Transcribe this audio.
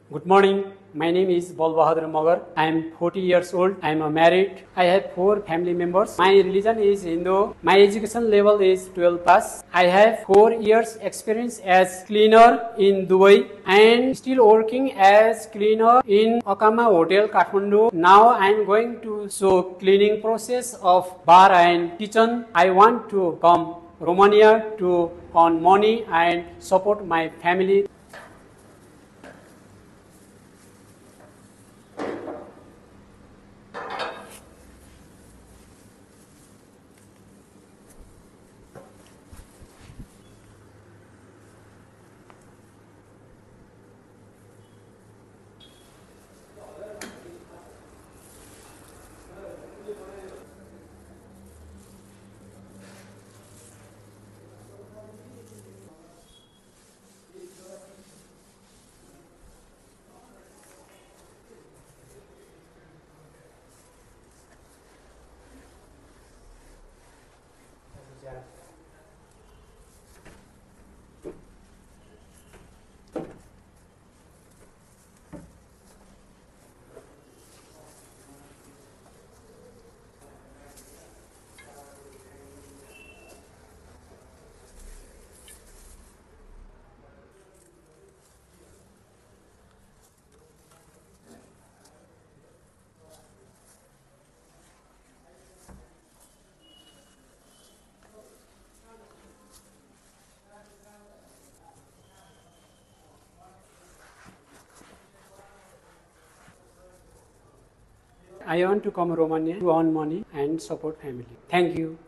Good morning. My name is Bal Bahadur Magar. I am 40 years old. I am married. I have 4 family members. My religion is Hindu. My education level is 12 plus. I have 4 years experience as cleaner in Dubai and still working as cleaner in Akama Hotel, Kathmandu. Now I am going to show cleaning process of bar and kitchen. I want to come Romania to earn money and support my family. I want to come Romania to earn money and support family. Thank you.